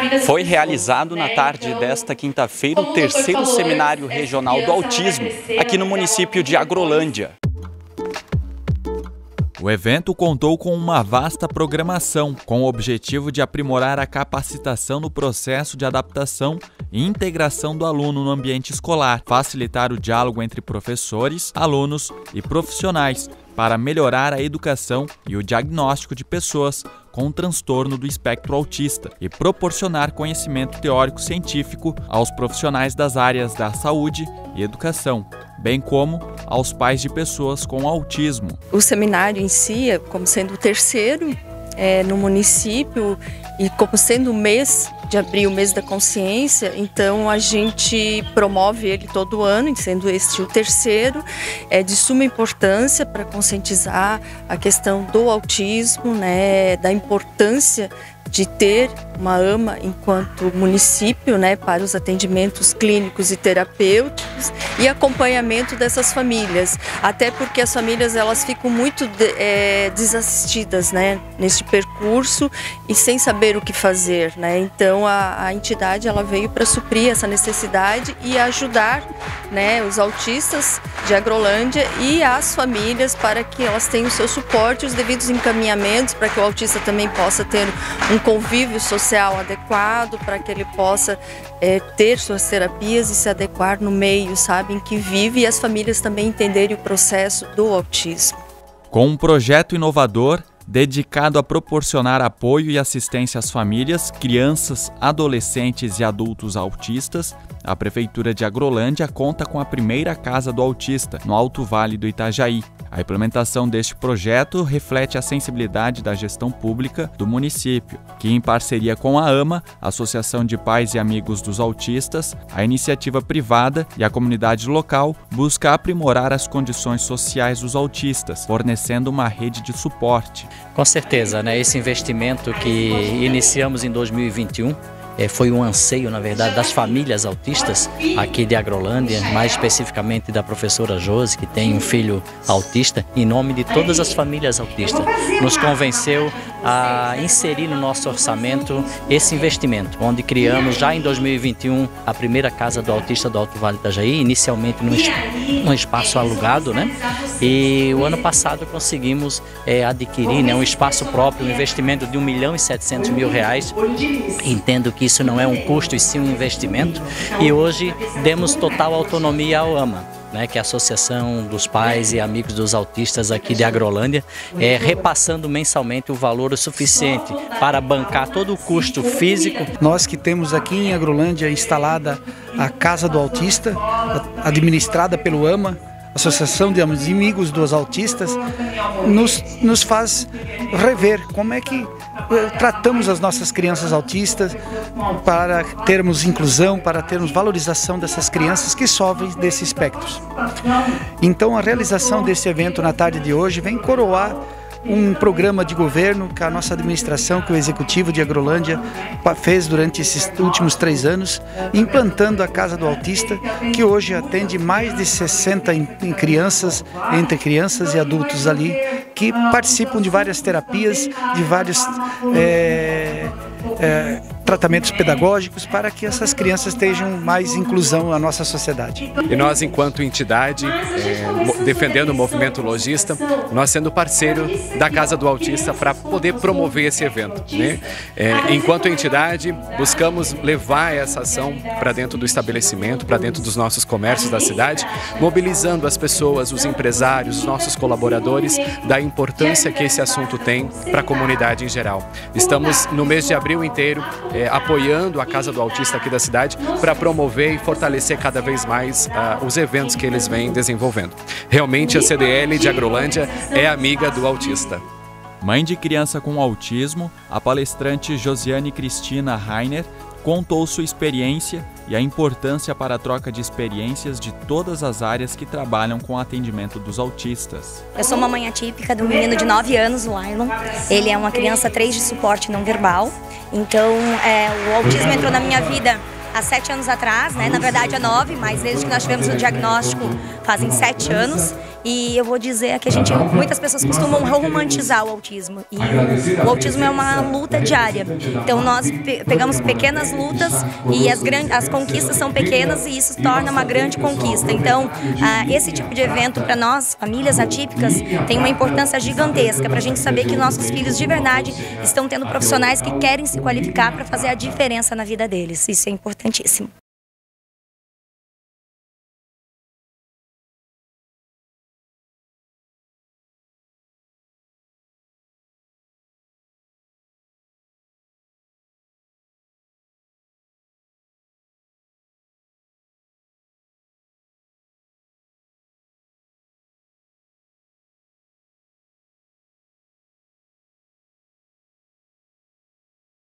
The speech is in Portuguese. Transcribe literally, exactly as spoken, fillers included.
Foi realizado na tarde desta quinta-feira o terceiro Seminário Regional do Autismo, aqui no município de Agrolândia. O evento contou com uma vasta programação, com o objetivo de aprimorar a capacitação no processo de adaptação e integração do aluno no ambiente escolar, facilitar o diálogo entre professores, alunos e profissionais, para melhorar a educação e o diagnóstico de pessoas com transtorno do espectro autista e proporcionar conhecimento teórico-científico aos profissionais das áreas da saúde e educação, bem como aos pais de pessoas com autismo. O seminário em si, como sendo o terceiro é, no município e como sendo o mês de abril, o mês da consciência, então a gente promove ele todo ano, sendo este o terceiro, é de suma importância para conscientizar a questão do autismo, né, da importância de ter uma AMA enquanto município, né, para os atendimentos clínicos e terapêuticos e acompanhamento dessas famílias, até porque as famílias elas ficam muito de, é, desassistidas, né, neste percurso e sem saber o que fazer, né? Então a, a entidade ela veio para suprir essa necessidade e ajudar, né, os autistas de Agrolândia e as famílias para que elas tenham o seu suporte, os devidos encaminhamentos para que o autista também possa ter um convívio social adequado, para que ele possa é, ter suas terapias e se adequar no meio, sabe, em que vive, e as famílias também entenderem o processo do autismo. Com um projeto inovador, dedicado a proporcionar apoio e assistência às famílias, crianças, adolescentes e adultos autistas, a Prefeitura de Agrolândia conta com a primeira Casa do Autista, no Alto Vale do Itajaí. A implementação deste projeto reflete a sensibilidade da gestão pública do município, que, em parceria com a AMA, Associação de Pais e Amigos dos Autistas, a iniciativa privada e a comunidade local, busca aprimorar as condições sociais dos autistas, fornecendo uma rede de suporte. Com certeza, né? Esse investimento que iniciamos em dois mil e vinte e um É, foi um anseio, na verdade, das famílias autistas aqui de Agrolândia, mais especificamente da professora Josi, que tem um filho autista, em nome de todas as famílias autistas. Nos convenceu a inserir no nosso orçamento esse investimento, onde criamos já em dois mil e vinte e um a primeira Casa do Autista do Alto Vale do Itajaí, inicialmente num, num espaço alugado, né? E o ano passado conseguimos é, adquirir, né, um espaço próprio, um investimento de um milhão e setecentos mil reais. Entendo que isso não é um custo e sim um investimento, e hoje demos total autonomia ao AMA, né, que é a Associação dos Pais e Amigos dos Autistas aqui de Agrolândia, é, repassando mensalmente o valor suficiente para bancar todo o custo físico. Nós que temos aqui em Agrolândia instalada a Casa do Autista, administrada pelo AMA, Associação de Amigos dos Autistas, nos, nos faz rever como é que tratamos as nossas crianças autistas, para termos inclusão, para termos valorização dessas crianças que sofrem desse espectro. Então a realização desse evento na tarde de hoje vem coroar um programa de governo que a nossa administração, que o Executivo de Agrolândia fez durante esses últimos três anos, implantando a Casa do Autista, que hoje atende mais de sessenta crianças, entre crianças e adultos ali, que participam de várias terapias, de vários é, é, tratamentos pedagógicos, para que essas crianças tenham mais inclusão na nossa sociedade. E nós, enquanto entidade, é, defendendo o movimento lojista, nós sendo parceiro da Casa do Autista para poder promover esse evento, né? É, enquanto entidade, buscamos levar essa ação para dentro do estabelecimento, para dentro dos nossos comércios da cidade, mobilizando as pessoas, os empresários, os nossos colaboradores, da importância que esse assunto tem para a comunidade em geral. Estamos no mês de abril inteiro é, apoiando a Casa do Autista aqui da cidade para promover e fortalecer cada vez mais uh, os eventos que eles vêm desenvolvendo. Realmente a C D L de Agrolândia é amiga do autista. Mãe de criança com autismo, a palestrante Josiane Cristina Rainer contou sua experiência e a importância para a troca de experiências de todas as áreas que trabalham com o atendimento dos autistas. Eu sou uma mãe atípica de um menino de nove anos, o Ailon. Ele é uma criança três de suporte não verbal. Então, é, o autismo entrou na minha vida há sete anos atrás, né? Na verdade há nove, mas desde que nós tivemos o diagnóstico fazem sete anos. e eu vou dizer que a gente, muitas pessoas costumam romantizar o autismo, e o autismo é uma luta diária. Então nós pe pegamos pequenas lutas e as, as conquistas são pequenas e isso torna uma grande conquista. Então ah, esse tipo de evento para nós, famílias atípicas, tem uma importância gigantesca para a gente saber que nossos filhos de verdade estão tendo profissionais que querem se qualificar para fazer a diferença na vida deles. Isso é importantíssimo.